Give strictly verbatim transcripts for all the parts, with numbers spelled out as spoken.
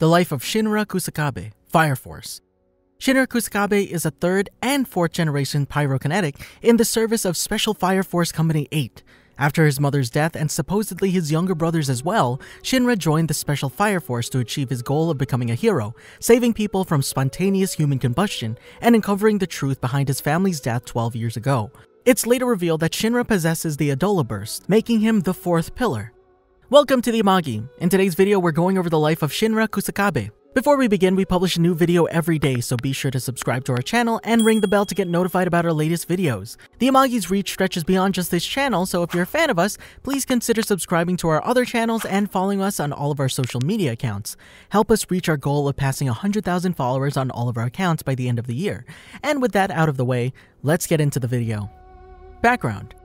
The life of Shinra Kusakabe, Fire Force. Shinra Kusakabe is a third and fourth generation pyrokinetic in the service of Special Fire Force Company eight. After his mother's death and supposedly his younger brothers as well, Shinra joined the Special Fire Force to achieve his goal of becoming a hero, saving people from spontaneous human combustion and uncovering the truth behind his family's death twelve years ago. It's later revealed that Shinra possesses the Adolla Burst, making him the fourth pillar. Welcome to the Amagi. In today's video, we're going over the life of Shinra Kusakabe. Before we begin, we publish a new video every day, so be sure to subscribe to our channel and ring the bell to get notified about our latest videos. The Amagi's reach stretches beyond just this channel, so if you're a fan of us, please consider subscribing to our other channels and following us on all of our social media accounts. Help us reach our goal of passing one hundred thousand followers on all of our accounts by the end of the year. And with that out of the way, let's get into the video. Background.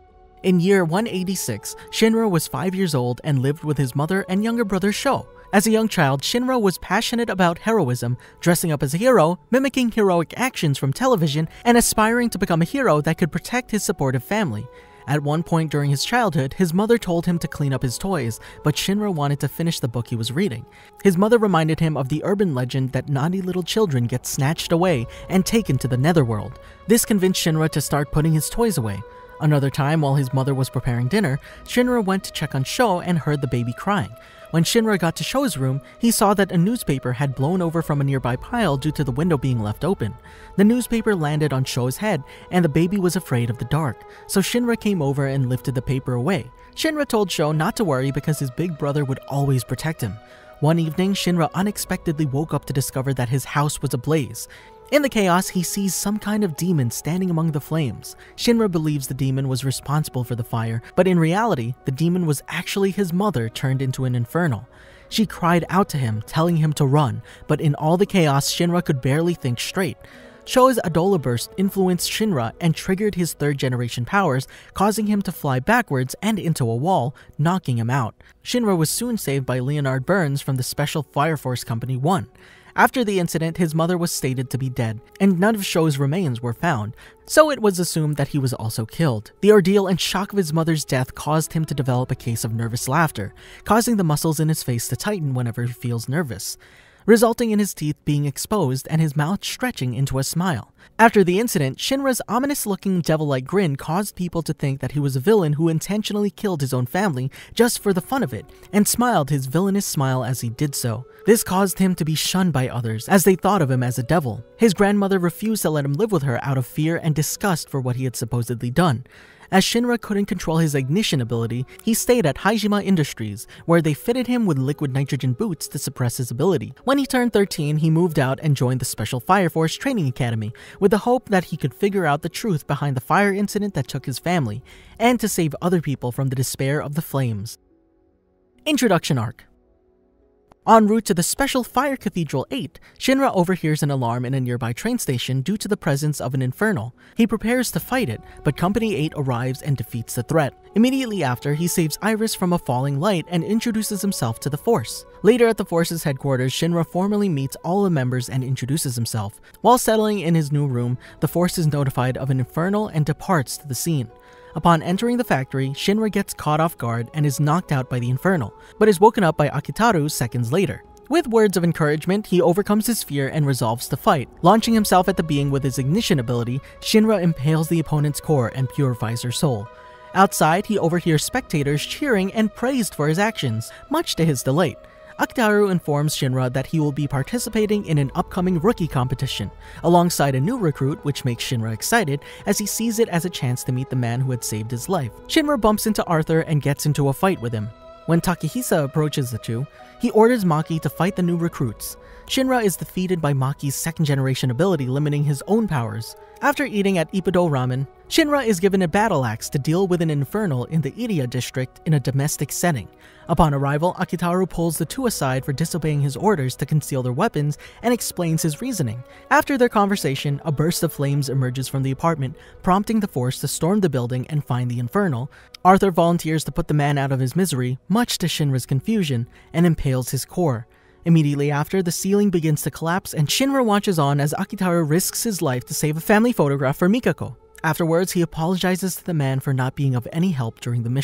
In year one eighty-six, Shinra was five years old and lived with his mother and younger brother Sho. As a young child, Shinra was passionate about heroism, dressing up as a hero, mimicking heroic actions from television, and aspiring to become a hero that could protect his supportive family. At one point during his childhood, his mother told him to clean up his toys, but Shinra wanted to finish the book he was reading. His mother reminded him of the urban legend that naughty little children get snatched away and taken to the Netherworld. This convinced Shinra to start putting his toys away. Another time, while his mother was preparing dinner, Shinra went to check on Sho and heard the baby crying. When Shinra got to Sho's room, he saw that a newspaper had blown over from a nearby pile due to the window being left open. The newspaper landed on Sho's head, and the baby was afraid of the dark, so Shinra came over and lifted the paper away. Shinra told Sho not to worry because his big brother would always protect him. One evening, Shinra unexpectedly woke up to discover that his house was ablaze. In the chaos, he sees some kind of demon standing among the flames. Shinra believes the demon was responsible for the fire, but in reality, the demon was actually his mother turned into an infernal. She cried out to him, telling him to run, but in all the chaos, Shinra could barely think straight. Sho's Adolla Burst influenced Shinra and triggered his third generation powers, causing him to fly backwards and into a wall, knocking him out. Shinra was soon saved by Leonard Burns from the Special Fire Force Company one. After the incident, his mother was stated to be dead, and none of Sho's remains were found, so it was assumed that he was also killed. The ordeal and shock of his mother's death caused him to develop a case of nervous laughter, causing the muscles in his face to tighten whenever he feels nervous, resulting in his teeth being exposed and his mouth stretching into a smile. After the incident, Shinra's ominous-looking devil-like grin caused people to think that he was a villain who intentionally killed his own family just for the fun of it, and smiled his villainous smile as he did so. This caused him to be shunned by others, as they thought of him as a devil. His grandmother refused to let him live with her out of fear and disgust for what he had supposedly done. As Shinra couldn't control his ignition ability, he stayed at Haijima Industries, where they fitted him with liquid nitrogen boots to suppress his ability. When he turned thirteen, he moved out and joined the Special Fire Force Training Academy, with the hope that he could figure out the truth behind the fire incident that took his family, and to save other people from the despair of the flames. Introduction Arc. En route to the Special Fire Cathedral eight, Shinra overhears an alarm in a nearby train station due to the presence of an infernal. He prepares to fight it, but Company eight arrives and defeats the threat. Immediately after, he saves Iris from a falling light and introduces himself to the Force. Later at the Force's headquarters, Shinra formally meets all the members and introduces himself. While settling in his new room, the Force is notified of an infernal and departs to the scene. Upon entering the factory, Shinra gets caught off guard and is knocked out by the infernal, but is woken up by Akitaru seconds later. With words of encouragement, he overcomes his fear and resolves to fight. Launching himself at the being with his ignition ability, Shinra impales the opponent's core and purifies her soul. Outside, he overhears spectators cheering and praised for his actions, much to his delight. Akitaru informs Shinra that he will be participating in an upcoming rookie competition, alongside a new recruit, which makes Shinra excited as he sees it as a chance to meet the man who had saved his life. Shinra bumps into Arthur and gets into a fight with him. When Takehisa approaches the two, he orders Maki to fight the new recruits. Shinra is defeated by Maki's second generation ability, limiting his own powers. After eating at Ippudo Ramen, Shinra is given a battle axe to deal with an infernal in the Iria district in a domestic setting. Upon arrival, Akitaru pulls the two aside for disobeying his orders to conceal their weapons and explains his reasoning. After their conversation, a burst of flames emerges from the apartment, prompting the Force to storm the building and find the infernal. Arthur volunteers to put the man out of his misery, much to Shinra's confusion, and impales his core. Immediately after, the ceiling begins to collapse and Shinra watches on as Akitaru risks his life to save a family photograph for Mikako. Afterwards, he apologizes to the man for not being of any help during the mission.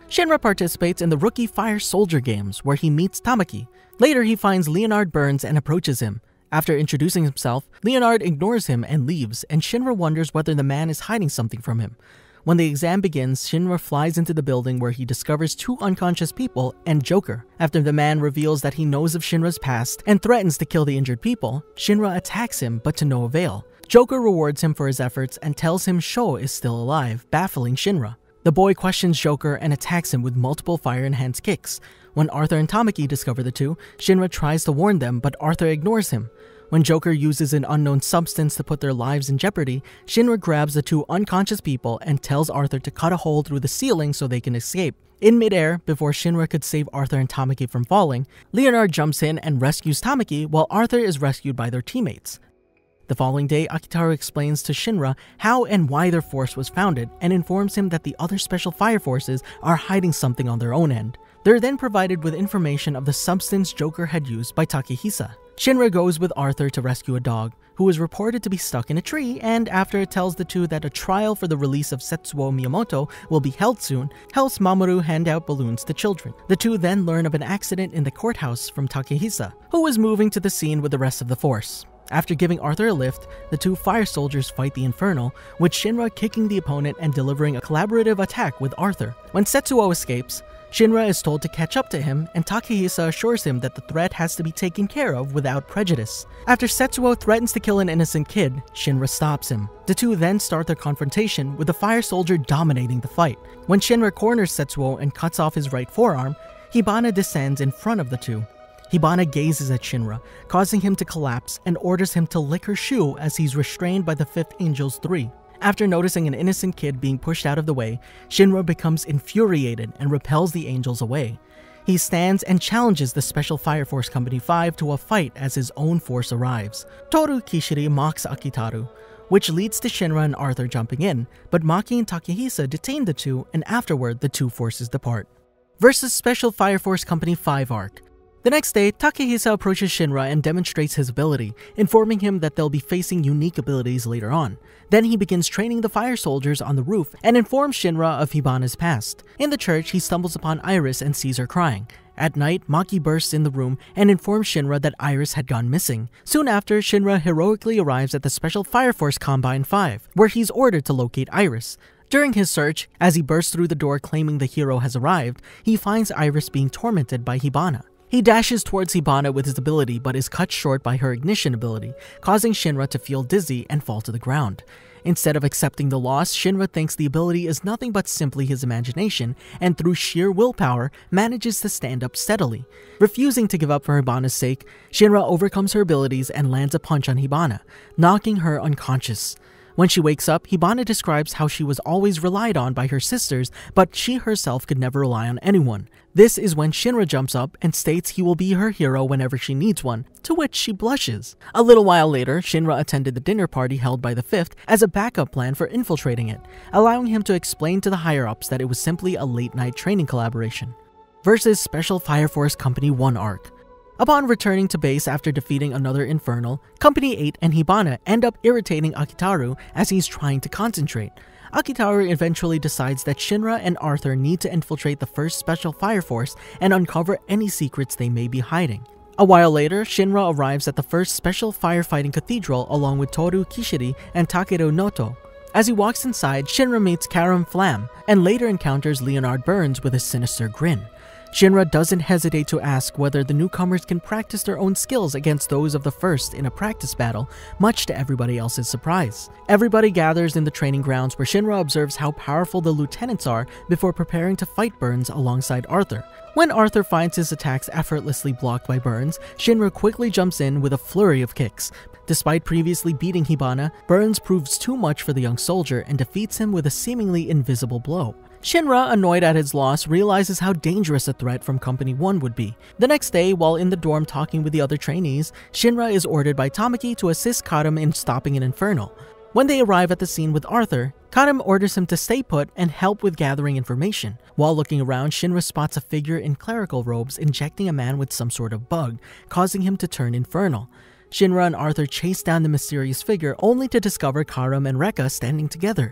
Shinra participates in the Rookie Fire Soldier games, where he meets Tamaki. Later, he finds Leonard Burns and approaches him. After introducing himself, Leonard ignores him and leaves, and Shinra wonders whether the man is hiding something from him. When the exam begins, Shinra flies into the building where he discovers two unconscious people and Joker. After the man reveals that he knows of Shinra's past and threatens to kill the injured people, Shinra attacks him, but to no avail. Joker rewards him for his efforts and tells him Sho is still alive, baffling Shinra. The boy questions Joker and attacks him with multiple fire-enhanced kicks. When Arthur and Tamaki discover the two, Shinra tries to warn them, but Arthur ignores him. When Joker uses an unknown substance to put their lives in jeopardy, Shinra grabs the two unconscious people and tells Arthur to cut a hole through the ceiling so they can escape. In midair, before Shinra could save Arthur and Tamaki from falling, Leonard jumps in and rescues Tamaki while Arthur is rescued by their teammates. The following day, Akitaru explains to Shinra how and why their force was founded and informs him that the other special fire forces are hiding something on their own end. They're then provided with information of the substance Joker had used by Takehisa. Shinra goes with Arthur to rescue a dog, who is reported to be stuck in a tree, and after it tells the two that a trial for the release of Setsuo Miyamoto will be held soon, helps Mamoru hand out balloons to children. The two then learn of an accident in the courthouse from Takehisa, who was moving to the scene with the rest of the force. After giving Arthur a lift, the two fire soldiers fight the Inferno, with Shinra kicking the opponent and delivering a collaborative attack with Arthur. When Setsuo escapes, Shinra is told to catch up to him, and Takehisa assures him that the threat has to be taken care of without prejudice. After Setsuo threatens to kill an innocent kid, Shinra stops him. The two then start their confrontation, with the fire soldier dominating the fight. When Shinra corners Setsuo and cuts off his right forearm, Hibana descends in front of the two. Hibana gazes at Shinra, causing him to collapse, and orders him to lick her shoe as he's restrained by the Fifth Angel's three. After noticing an innocent kid being pushed out of the way, Shinra becomes infuriated and repels the angels away. He stands and challenges the Special Fire Force Company five to a fight as his own force arrives. Toru Kishiri mocks Akitaru, which leads to Shinra and Arthur jumping in, but Maki and Takehisa detain the two, and afterward the two forces depart. Versus Special Fire Force Company five arc. The next day, Takehisa approaches Shinra and demonstrates his ability, informing him that they'll be facing unique abilities later on. Then he begins training the fire soldiers on the roof and informs Shinra of Hibana's past. In the church, he stumbles upon Iris and sees her crying. At night, Maki bursts in the room and informs Shinra that Iris had gone missing. Soon after, Shinra heroically arrives at the Special Fire Force Combine five, where he's ordered to locate Iris. During his search, as he bursts through the door claiming the hero has arrived, he finds Iris being tormented by Hibana. He dashes towards Hibana with his ability but is cut short by her ignition ability, causing Shinra to feel dizzy and fall to the ground. Instead of accepting the loss, Shinra thinks the ability is nothing but simply his imagination, and through sheer willpower, manages to stand up steadily. Refusing to give up for Hibana's sake, Shinra overcomes her abilities and lands a punch on Hibana, knocking her unconscious. When she wakes up, Hibana describes how she was always relied on by her sisters, but she herself could never rely on anyone. This is when Shinra jumps up and states he will be her hero whenever she needs one, to which she blushes. A little while later, Shinra attended the dinner party held by the Fifth as a backup plan for infiltrating it, allowing him to explain to the higher-ups that it was simply a late-night training collaboration. Versus Special Fire Force Company one arc. Upon returning to base after defeating another Infernal, Company eight and Hibana end up irritating Akitaru as he's trying to concentrate. Akitaru eventually decides that Shinra and Arthur need to infiltrate the first Special Fire Force and uncover any secrets they may be hiding. A while later, Shinra arrives at the first Special Firefighting Cathedral along with Toru Kishiri and Takeru Noto. As he walks inside, Shinra meets Karam Flam and later encounters Leonard Burns with a sinister grin. Shinra doesn't hesitate to ask whether the newcomers can practice their own skills against those of the first in a practice battle, much to everybody else's surprise. Everybody gathers in the training grounds where Shinra observes how powerful the lieutenants are before preparing to fight Burns alongside Arthur. When Arthur finds his attacks effortlessly blocked by Burns, Shinra quickly jumps in with a flurry of kicks. Despite previously beating Hibana, Burns proves too much for the young soldier and defeats him with a seemingly invisible blow. Shinra, annoyed at his loss, realizes how dangerous a threat from Company one would be. The next day, while in the dorm talking with the other trainees, Shinra is ordered by Tamaki to assist Karim in stopping an Infernal. When they arrive at the scene with Arthur, Karim orders him to stay put and help with gathering information. While looking around, Shinra spots a figure in clerical robes injecting a man with some sort of bug, causing him to turn infernal. Shinra and Arthur chase down the mysterious figure only to discover Karim and Rekka standing together.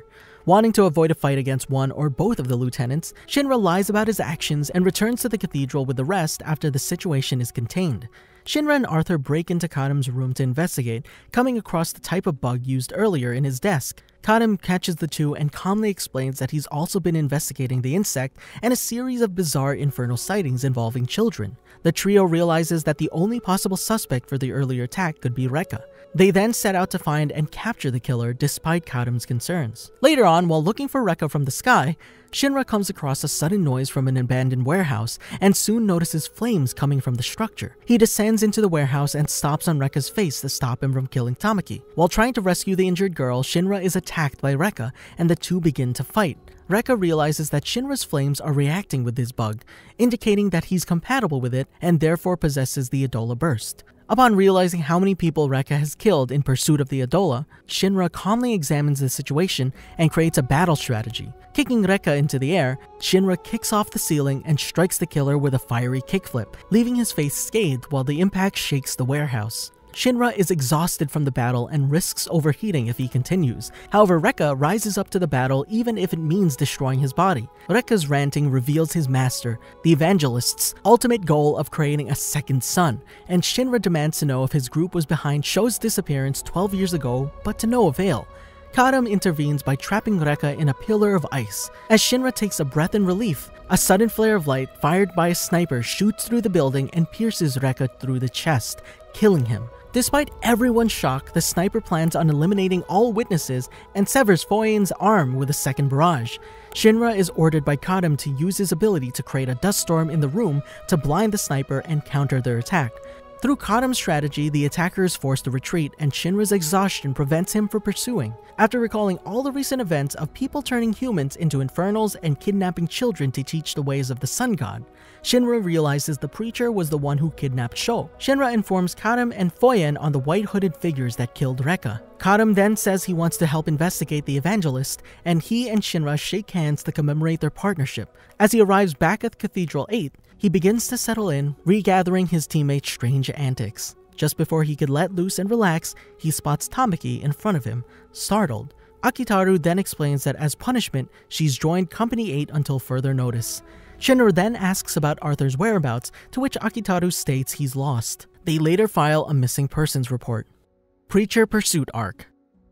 Wanting to avoid a fight against one or both of the lieutenants, Shinra lies about his actions and returns to the cathedral with the rest after the situation is contained. Shinra and Arthur break into Kadam's room to investigate, coming across the type of bug used earlier in his desk. Kadam catches the two and calmly explains that he's also been investigating the insect and a series of bizarre infernal sightings involving children. The trio realizes that the only possible suspect for the earlier attack could be Rekka. They then set out to find and capture the killer despite Kadam's concerns. Later on, while looking for Rekka from the sky, Shinra comes across a sudden noise from an abandoned warehouse and soon notices flames coming from the structure. He descends into the warehouse and stomps on Rekka's face to stop him from killing Tamaki. While trying to rescue the injured girl, Shinra is attacked by Rekka and the two begin to fight. Rekka realizes that Shinra's flames are reacting with his bug, indicating that he's compatible with it and therefore possesses the Adolla Burst. Upon realizing how many people Rekka has killed in pursuit of the Adolla, Shinra calmly examines the situation and creates a battle strategy. Kicking Rekka into the air, Shinra kicks off the ceiling and strikes the killer with a fiery kickflip, leaving his face scathed while the impact shakes the warehouse. Shinra is exhausted from the battle and risks overheating if he continues. However, Rekka rises up to the battle even if it means destroying his body. Rekka's ranting reveals his master, the Evangelist's ultimate goal of creating a second sun, and Shinra demands to know if his group was behind Sho's disappearance twelve years ago, but to no avail. Kadam intervenes by trapping Rekka in a pillar of ice. As Shinra takes a breath in relief, a sudden flare of light fired by a sniper shoots through the building and pierces Rekka through the chest, killing him. Despite everyone's shock, the sniper plans on eliminating all witnesses and severs Foyen's arm with a second barrage. Shinra is ordered by Kadam to use his ability to create a dust storm in the room to blind the sniper and counter their attack. Through Kadam's strategy, the attacker is forced to retreat and Shinra's exhaustion prevents him from pursuing. After recalling all the recent events of people turning humans into infernals and kidnapping children to teach the ways of the sun god, Shinra realizes the preacher was the one who kidnapped Sho. Shinra informs Kadam and Foyen on the white-hooded figures that killed Rekka. Kadam then says he wants to help investigate the evangelist, and he and Shinra shake hands to commemorate their partnership. As he arrives back at Cathedral eight, he begins to settle in, regathering his teammates' strange antics. Just before he could let loose and relax, he spots Tamaki in front of him, startled. Akitaru then explains that as punishment, she's joined Company eight until further notice. Shinra then asks about Arthur's whereabouts, to which Akitaru states he's lost. They later file a missing persons report. Preacher Pursuit Arc.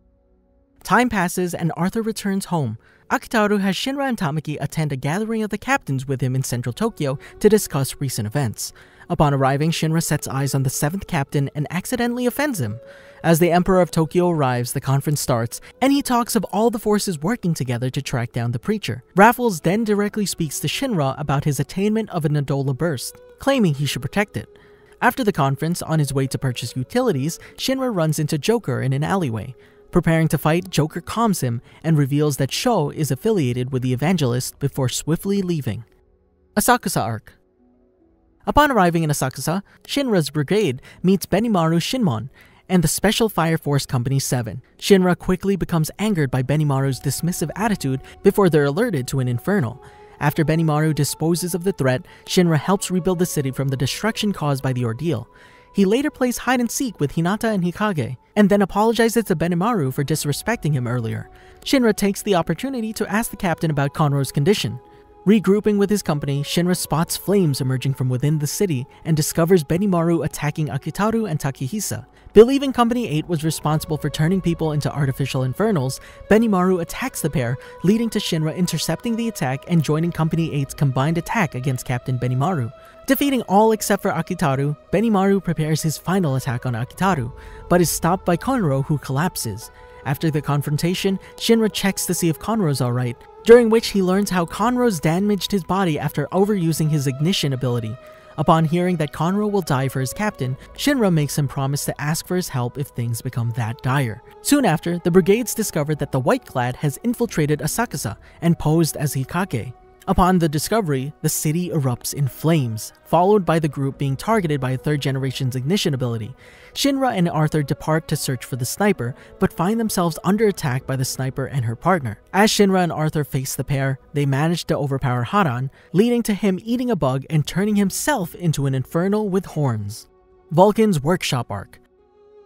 Time passes and Arthur returns home. Akitaru has Shinra and Tamaki attend a gathering of the captains with him in central Tokyo to discuss recent events. Upon arriving, Shinra sets eyes on the seventh captain and accidentally offends him. As the Emperor of Tokyo arrives, the conference starts, and he talks of all the forces working together to track down the preacher. Raffles then directly speaks to Shinra about his attainment of an Adolla Burst, claiming he should protect it. After the conference, on his way to purchase utilities, Shinra runs into Joker in an alleyway. Preparing to fight, Joker calms him and reveals that Sho is affiliated with the Evangelist before swiftly leaving. Asakusa Arc. Upon arriving in Asakusa, Shinra's brigade meets Benimaru Shinmon and the Special Fire Force Company seven. Shinra quickly becomes angered by Benimaru's dismissive attitude before they're alerted to an infernal. After Benimaru disposes of the threat, Shinra helps rebuild the city from the destruction caused by the ordeal. He later plays hide-and-seek with Hinata and Hikage, and then apologizes to Benimaru for disrespecting him earlier. Shinra takes the opportunity to ask the captain about Conro's condition. Regrouping with his company, Shinra spots flames emerging from within the city and discovers Benimaru attacking Akitaru and Takehisa. Believing Company eight was responsible for turning people into artificial infernals, Benimaru attacks the pair, leading to Shinra intercepting the attack and joining Company eight's combined attack against Captain Benimaru. Defeating all except for Akitaru, Benimaru prepares his final attack on Akitaru, but is stopped by Conro, who collapses. After the confrontation, Shinra checks to see if Conro's alright, during which he learns how Conro's damaged his body after overusing his ignition ability. Upon hearing that Conro will die for his captain, Shinra makes him promise to ask for his help if things become that dire. Soon after, the brigades discovered that the White Clad has infiltrated Asakusa and posed as Hikage. Upon the discovery, the city erupts in flames, followed by the group being targeted by a third generation's ignition ability. Shinra and Arthur depart to search for the sniper, but find themselves under attack by the sniper and her partner. As Shinra and Arthur face the pair, they manage to overpower Haran, leading to him eating a bug and turning himself into an infernal with horns. Vulcan's Workshop Arc.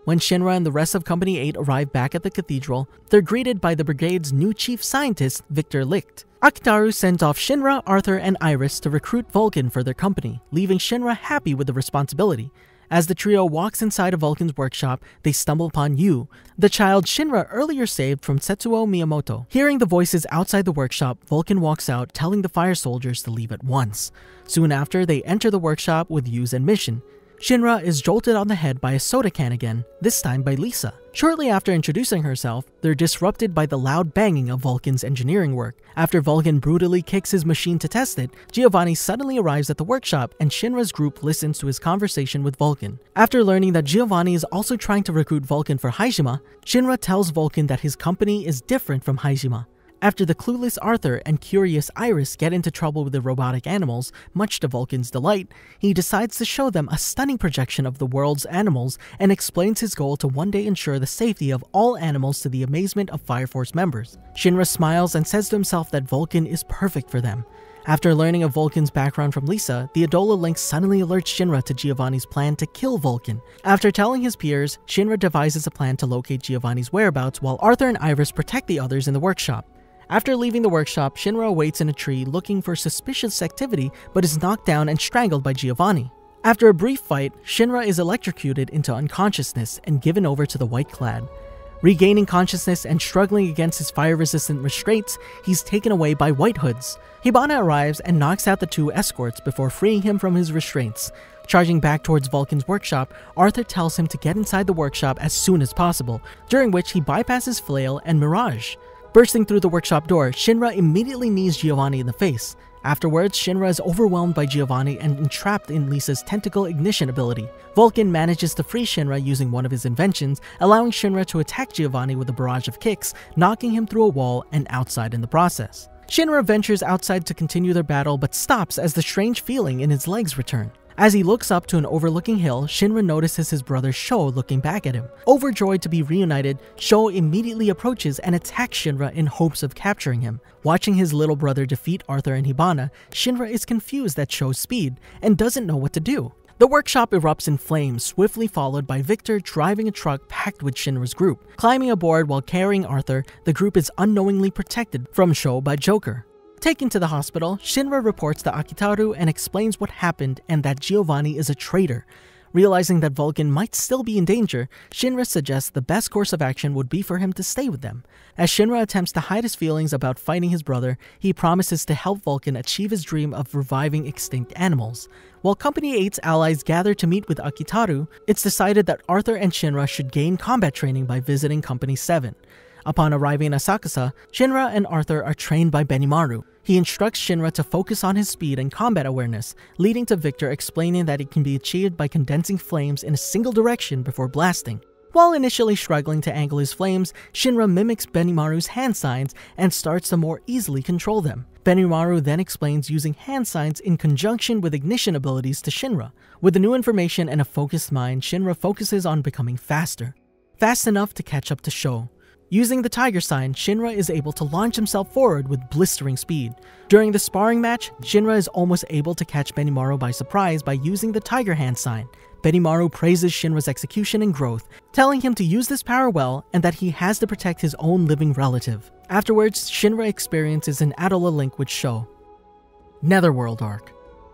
When Shinra and the rest of Company eight arrive back at the cathedral, they're greeted by the brigade's new chief scientist, Victor Licht. Akitaru sends off Shinra, Arthur, and Iris to recruit Vulcan for their company, leaving Shinra happy with the responsibility. As the trio walks inside of Vulcan's workshop, they stumble upon Yu, the child Shinra earlier saved from Setsuo Miyamoto. Hearing the voices outside the workshop, Vulcan walks out, telling the fire soldiers to leave at once. Soon after, they enter the workshop with Yu's admission. Shinra is jolted on the head by a soda can again, this time by Lisa. Shortly after introducing herself, they're disrupted by the loud banging of Vulcan's engineering work. After Vulcan brutally kicks his machine to test it, Giovanni suddenly arrives at the workshop and Shinra's group listens to his conversation with Vulcan. After learning that Giovanni is also trying to recruit Vulcan for Haijima, Shinra tells Vulcan that his company is different from Haijima. After the clueless Arthur and curious Iris get into trouble with the robotic animals, much to Vulcan's delight, he decides to show them a stunning projection of the world's animals and explains his goal to one day ensure the safety of all animals to the amazement of Fire Force members. Shinra smiles and says to himself that Vulcan is perfect for them. After learning of Vulcan's background from Lisa, the Adolla Link suddenly alerts Shinra to Giovanni's plan to kill Vulcan. After telling his peers, Shinra devises a plan to locate Giovanni's whereabouts while Arthur and Iris protect the others in the workshop. After leaving the workshop, Shinra waits in a tree looking for suspicious activity but is knocked down and strangled by Giovanni. After a brief fight, Shinra is electrocuted into unconsciousness and given over to the White Clad. Regaining consciousness and struggling against his fire-resistant restraints, he's taken away by White Hoods. Hibana arrives and knocks out the two escorts before freeing him from his restraints. Charging back towards Vulcan's workshop, Arthur tells him to get inside the workshop as soon as possible, during which he bypasses Flail and Mirage. Bursting through the workshop door, Shinra immediately knees Giovanni in the face. Afterwards, Shinra is overwhelmed by Giovanni and entrapped in Lisa's tentacle ignition ability. Vulcan manages to free Shinra using one of his inventions, allowing Shinra to attack Giovanni with a barrage of kicks, knocking him through a wall and outside in the process. Shinra ventures outside to continue their battle but stops as the strange feeling in his legs return. As he looks up to an overlooking hill, Shinra notices his brother Sho looking back at him. Overjoyed to be reunited, Sho immediately approaches and attacks Shinra in hopes of capturing him. Watching his little brother defeat Arthur and Hibana, Shinra is confused at Sho's speed and doesn't know what to do. The workshop erupts in flames, swiftly followed by Victor driving a truck packed with Shinra's group. Climbing aboard while carrying Arthur, the group is unknowingly protected from Sho by Joker. Taken to the hospital, Shinra reports to Akitaru and explains what happened and that Giovanni is a traitor. Realizing that Vulcan might still be in danger, Shinra suggests the best course of action would be for him to stay with them. As Shinra attempts to hide his feelings about fighting his brother, he promises to help Vulcan achieve his dream of reviving extinct animals. While Company eight's allies gather to meet with Akitaru, it's decided that Arthur and Shinra should gain combat training by visiting Company seven. Upon arriving in Asakusa, Shinra and Arthur are trained by Benimaru. He instructs Shinra to focus on his speed and combat awareness, leading to Victor explaining that it can be achieved by condensing flames in a single direction before blasting. While initially struggling to angle his flames, Shinra mimics Benimaru's hand signs and starts to more easily control them. Benimaru then explains using hand signs in conjunction with ignition abilities to Shinra. With the new information and a focused mind, Shinra focuses on becoming faster. Fast enough to catch up to Sho. Using the tiger sign, Shinra is able to launch himself forward with blistering speed. During the sparring match, Shinra is almost able to catch Benimaru by surprise by using the tiger hand sign. Benimaru praises Shinra's execution and growth, telling him to use this power well and that he has to protect his own living relative. Afterwards, Shinra experiences an Adolla link with Sho. Netherworld arc.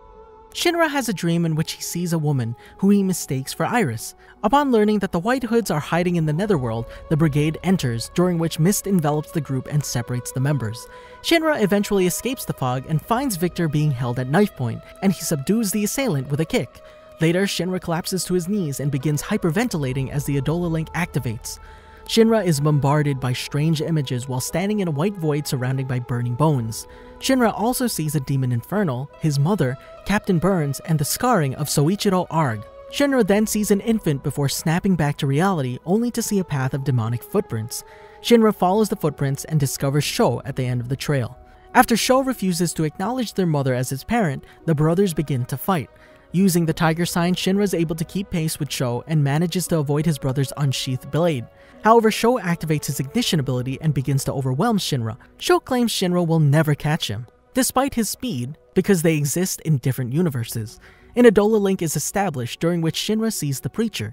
Shinra has a dream in which he sees a woman who he mistakes for Iris. Upon learning that the White Hoods are hiding in the Netherworld, the brigade enters, during which mist envelops the group and separates the members. Shinra eventually escapes the fog and finds Victor being held at knife point, and he subdues the assailant with a kick. Later, Shinra collapses to his knees and begins hyperventilating as the Adolla link activates. Shinra is bombarded by strange images while standing in a white void surrounded by burning bones. Shinra also sees a demon infernal, his mother, Captain Burns, and the scarring of Soichiro Arg. Shinra then sees an infant before snapping back to reality, only to see a path of demonic footprints. Shinra follows the footprints and discovers Sho at the end of the trail. After Sho refuses to acknowledge their mother as his parent, the brothers begin to fight. Using the tiger sign, Shinra is able to keep pace with Sho and manages to avoid his brother's unsheathed blade. However, Sho activates his ignition ability and begins to overwhelm Shinra. Sho claims Shinra will never catch him, despite his speed, because they exist in different universes. An Adolla link is established during which Shinra sees the preacher.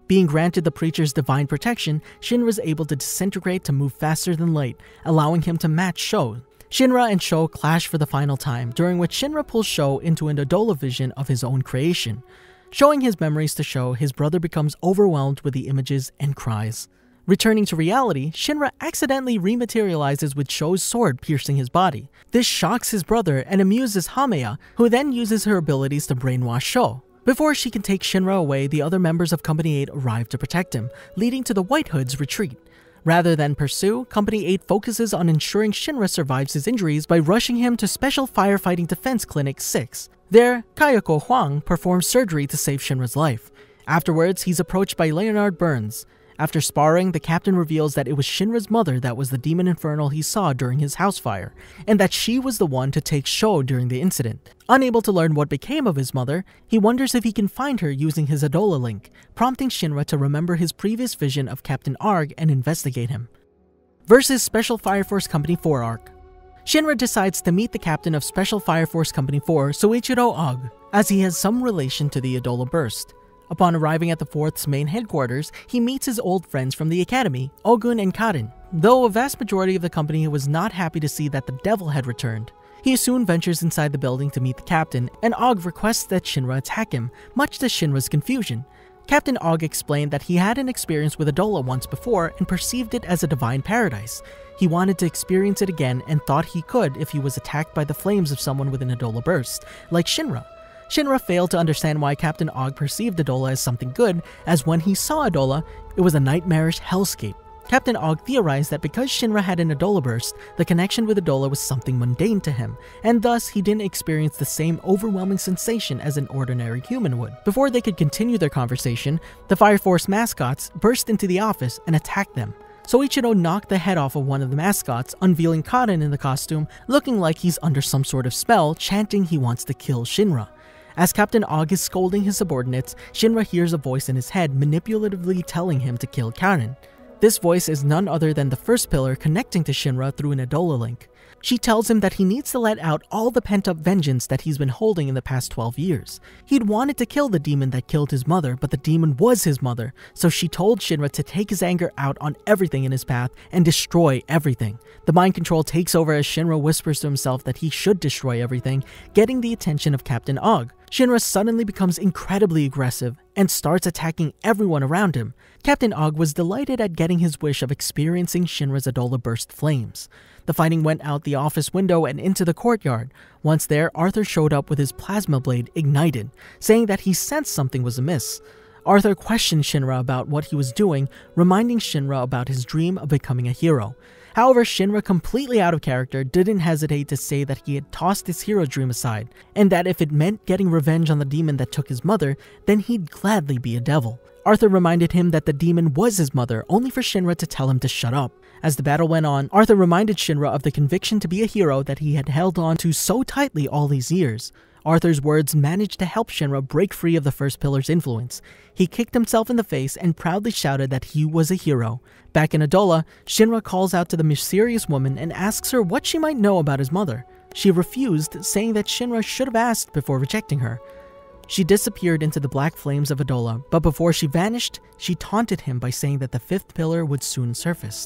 Being granted the preacher's divine protection, Shinra is able to disintegrate to move faster than light, allowing him to match Sho. Shinra and Sho clash for the final time, during which Shinra pulls Sho into an Adolla vision of his own creation. Showing his memories to Sho, his brother becomes overwhelmed with the images and cries. Returning to reality, Shinra accidentally rematerializes with Sho's sword piercing his body. This shocks his brother and amuses Hameya, who then uses her abilities to brainwash Sho. Before she can take Shinra away, the other members of Company eight arrive to protect him, leading to the White Hood's retreat. Rather than pursue, Company eight focuses on ensuring Shinra survives his injuries by rushing him to Special Firefighting Defense Clinic six. There, Kayako Huang performs surgery to save Shinra's life. Afterwards, he's approached by Leonard Burns. After sparring, the captain reveals that it was Shinra's mother that was the demon infernal he saw during his house fire, and that she was the one to take Sho during the incident. Unable to learn what became of his mother, he wonders if he can find her using his Adolla link, prompting Shinra to remember his previous vision of Captain Arg and investigate him. Versus Special Fire Force Company four arc. Shinra decides to meet the captain of Special Fire Force Company four, Soichiro Og, as he has some relation to the Adolla Burst. Upon arriving at the Fourth's main headquarters, he meets his old friends from the academy, Ogun and Karin, though a vast majority of the company was not happy to see that the devil had returned. He soon ventures inside the building to meet the captain, and Og requests that Shinra attack him, much to Shinra's confusion. Captain Og explained that he had an experience with Adolla once before and perceived it as a divine paradise. He wanted to experience it again and thought he could if he was attacked by the flames of someone with an Adolla Burst, like Shinra. Shinra failed to understand why Captain Og perceived Adolla as something good, as when he saw Adolla, it was a nightmarish hellscape. Captain Og theorized that because Shinra had an Adolla Burst, the connection with Adolla was something mundane to him, and thus he didn't experience the same overwhelming sensation as an ordinary human would. Before they could continue their conversation, the Fire Force mascots burst into the office and attacked them. Soichiro knocked the head off of one of the mascots, unveiling Karin in the costume, looking like he's under some sort of spell, chanting he wants to kill Shinra. As Captain Og is scolding his subordinates, Shinra hears a voice in his head manipulatively telling him to kill Karin. This voice is none other than the first pillar connecting to Shinra through an Adolla link. She tells him that he needs to let out all the pent-up vengeance that he's been holding in the past twelve years. He'd wanted to kill the demon that killed his mother, but the demon was his mother, so she told Shinra to take his anger out on everything in his path and destroy everything. The mind control takes over as Shinra whispers to himself that he should destroy everything, getting the attention of Captain Og. Shinra suddenly becomes incredibly aggressive and starts attacking everyone around him. Captain Og was delighted at getting his wish of experiencing Shinra's Adolla Burst flames. The fighting went out the office window and into the courtyard. Once there, Arthur showed up with his plasma blade ignited, saying that he sensed something was amiss. Arthur questioned Shinra about what he was doing, reminding Shinra about his dream of becoming a hero. However, Shinra, completely out of character, didn't hesitate to say that he had tossed his hero dream aside, and that if it meant getting revenge on the demon that took his mother, then he'd gladly be a devil. Arthur reminded him that the demon was his mother, only for Shinra to tell him to shut up. As the battle went on, Arthur reminded Shinra of the conviction to be a hero that he had held on to so tightly all these years. Arthur's words managed to help Shinra break free of the First Pillar's influence. He kicked himself in the face and proudly shouted that he was a hero. Back in Adolla, Shinra calls out to the mysterious woman and asks her what she might know about his mother. She refused, saying that Shinra should have asked before rejecting her. She disappeared into the black flames of Adolla, but before she vanished, she taunted him by saying that the Fifth Pillar would soon surface.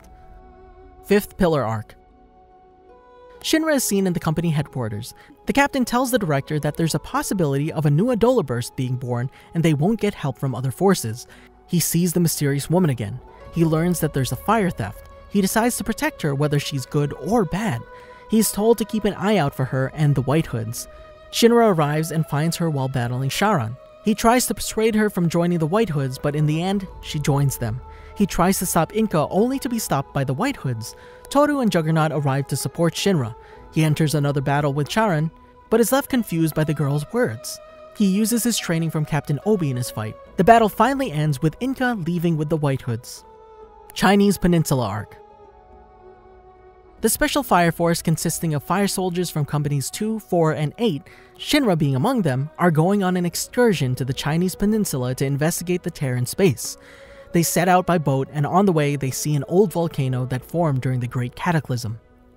Fifth Pillar Arc. Shinra is seen in the company headquarters. The captain tells the director that there's a possibility of a new Adolla Burst being born and they won't get help from other forces. He sees the mysterious woman again. He learns that there's a fire theft. He decides to protect her whether she's good or bad. He's told to keep an eye out for her and the White Hoods. Shinra arrives and finds her while battling Sharan. He tries to persuade her from joining the White Hoods, but in the end, she joins them. He tries to stop Inca only to be stopped by the White Hoods. Toru and Juggernaut arrive to support Shinra. He enters another battle with Sharan, but is left confused by the girl's words. He uses his training from Captain Obi in his fight. The battle finally ends with Inca leaving with the White Hoods. Chinese Peninsula Arc. The Special Fire Force, consisting of fire soldiers from companies two, four, and eight, Shinra being among them, are going on an excursion to the Chinese Peninsula to investigate the tear in space. They set out by boat, and on the way they see an old volcano that formed during the Great Cataclysm.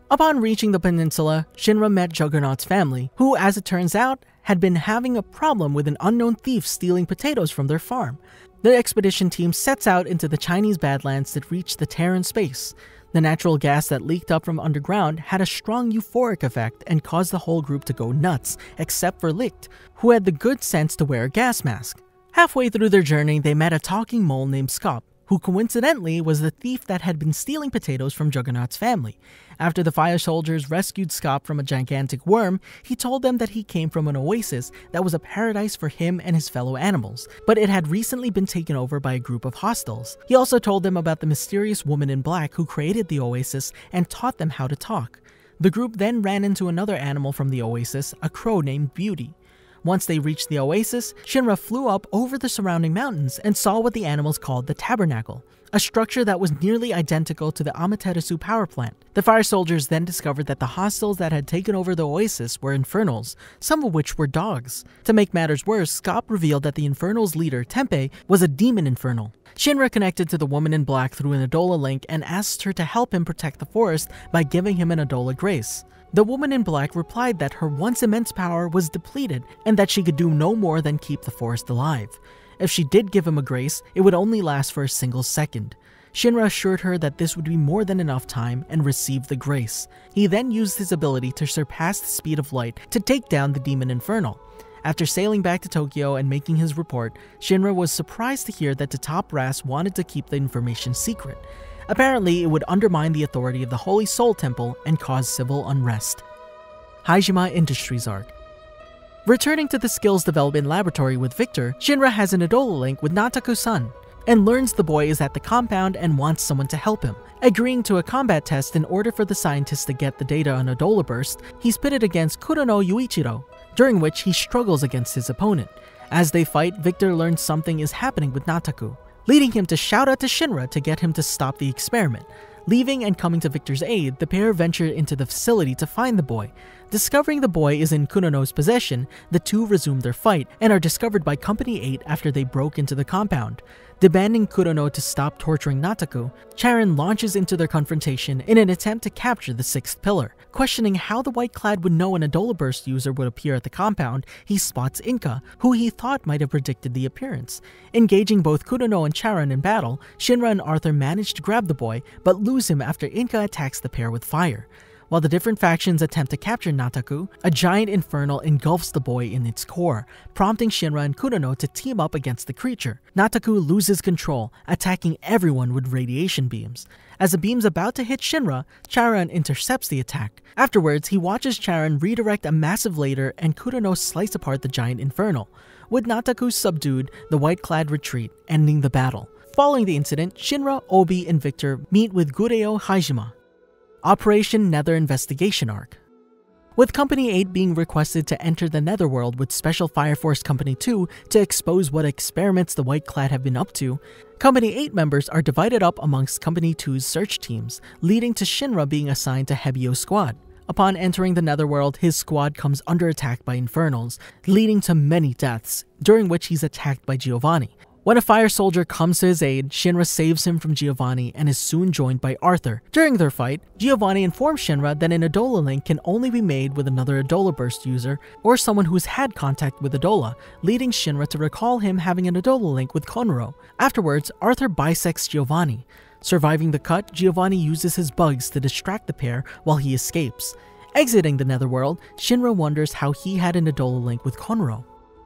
Upon reaching the peninsula, Shinra met Juggernaut's family, who, as it turns out, had been having a problem with an unknown thief stealing potatoes from their farm. The expedition team sets out into the Chinese Badlands to reach the Terran space. The natural gas that leaked up from underground had a strong euphoric effect and caused the whole group to go nuts, except for Licht, who had the good sense to wear a gas mask. Halfway through their journey, they met a talking mole named Skop, who coincidentally was the thief that had been stealing potatoes from Juggernaut's family. After the fire soldiers rescued Skop from a gigantic worm, he told them that he came from an oasis that was a paradise for him and his fellow animals, but it had recently been taken over by a group of hostiles. He also told them about the mysterious woman in black who created the oasis and taught them how to talk. The group then ran into another animal from the oasis, a crow named Beauty. Once they reached the oasis, Shinra flew up over the surrounding mountains and saw what the animals called the Tabernacle, a structure that was nearly identical to the Amaterasu power plant. The fire soldiers then discovered that the hostiles that had taken over the oasis were infernals, some of which were dogs. To make matters worse, Skop revealed that the infernals' leader, Tempe, was a demon infernal. Shinra connected to the woman in black through an Adolla link and asked her to help him protect the forest by giving him an Adolla grace. The woman in black replied that her once immense power was depleted and that she could do no more than keep the forest alive. If she did give him a grace, it would only last for a single second. Shinra assured her that this would be more than enough time and received the grace. He then used his ability to surpass the speed of light to take down the demon infernal. After sailing back to Tokyo and making his report, Shinra was surprised to hear that the top brass wanted to keep the information secret. Apparently, it would undermine the authority of the Holy Soul Temple and cause civil unrest. Haijima Industries arc. Returning to the Skills Development Laboratory with Victor, Shinra has an Adolla link with Nataku-san and learns the boy is at the compound and wants someone to help him. Agreeing to a combat test in order for the scientist to get the data on Adolla Burst, he's pitted against Kurono Yuichiro, during which he struggles against his opponent. As they fight, Victor learns something is happening with Nataku, leading him to shout out to Shinra to get him to stop the experiment. Leaving and coming to Victor's aid, the pair venture into the facility to find the boy. Discovering the boy is in Kurono's possession, the two resume their fight and are discovered by Company eight after they broke into the compound. Demanding Kurono to stop torturing Nataku, Charon launches into their confrontation in an attempt to capture the sixth pillar. Questioning how the White Clad would know an Adolla Burst user would appear at the compound, he spots Inka, who he thought might have predicted the appearance. Engaging both Kurono and Charon in battle, Shinra and Arthur manage to grab the boy, but lose him after Inka attacks the pair with fire. While the different factions attempt to capture Nataku, a giant infernal engulfs the boy in its core, prompting Shinra and Kurono to team up against the creature. Nataku loses control, attacking everyone with radiation beams. As the beam's about to hit Shinra, Charon intercepts the attack. Afterwards, he watches Charon redirect a massive laser and Kurono slice apart the giant infernal. With Nataku subdued, the white-clad retreat, ending the battle. Following the incident, Shinra, Obi, and Victor meet with Gureo Haijima. Operation Nether Investigation Arc. With Company eight being requested to enter the Netherworld with Special Fire Force Company two to expose what experiments the White Clad have been up to, Company eight members are divided up amongst Company two's search teams, leading to Shinra being assigned to Hebio's squad. Upon entering the Netherworld, his squad comes under attack by infernals, leading to many deaths, during which he's attacked by Giovanni. When a fire soldier comes to his aid, Shinra saves him from Giovanni and is soon joined by Arthur. During their fight, Giovanni informs Shinra that an Adolla link can only be made with another Adolla Burst user or someone who's had contact with Adolla, leading Shinra to recall him having an Adolla link with Konro. Afterwards, Arthur bisects Giovanni. Surviving the cut, Giovanni uses his bugs to distract the pair while he escapes. Exiting the Netherworld, Shinra wonders how he had an Adolla link with Konro.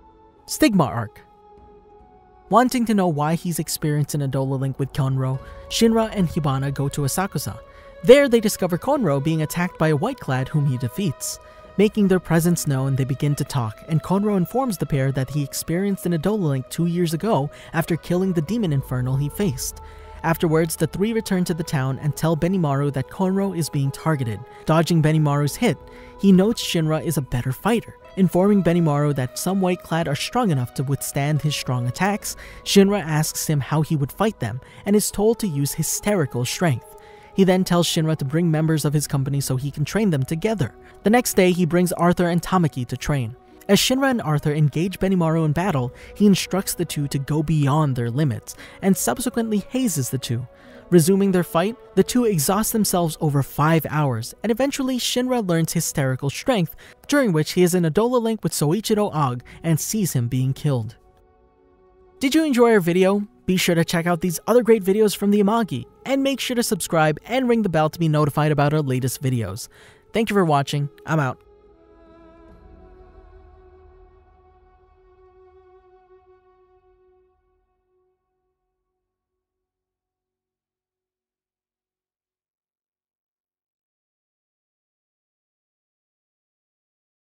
Stigma Arc. Wanting to know why he's experienced an Adolla link with Konro, Shinra and Hibana go to Asakusa. There they discover Konro being attacked by a white clad whom he defeats. Making their presence known, they begin to talk, and Konro informs the pair that he experienced an Adolla link two years ago after killing the demon infernal he faced. Afterwards, the three return to the town and tell Benimaru that Konro is being targeted. Dodging Benimaru's hit, he notes Shinra is a better fighter. Informing Benimaru that some white-clad are strong enough to withstand his strong attacks, Shinra asks him how he would fight them and is told to use hysterical strength. He then tells Shinra to bring members of his company so he can train them together. The next day, he brings Arthur and Tamaki to train. As Shinra and Arthur engage Benimaru in battle, he instructs the two to go beyond their limits, and subsequently hazes the two. Resuming their fight, the two exhaust themselves over five hours, and eventually Shinra learns hysterical strength, during which he is in Adolla link with Soichiro Og and sees him being killed. Did you enjoy our video? Be sure to check out these other great videos from the Amagi, and make sure to subscribe and ring the bell to be notified about our latest videos. Thank you for watching, I'm out.